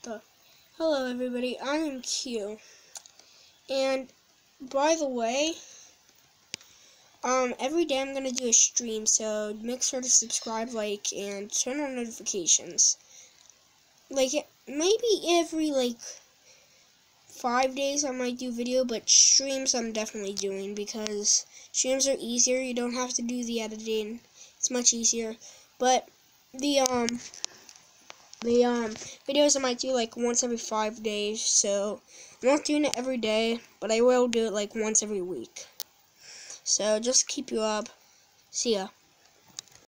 the Hello everybody, I am Q. And by the way, every day I'm gonna do a stream, so make sure to subscribe, like, and turn on notifications. Like, maybe every 5 days I might do video, but streams I'm definitely doing because streams are easier. You don't have to do the editing. It's much easier. But the videos I might do once every 5 days, so I'm not doing it every day, but I will do it once every week. So just keep you up. See ya.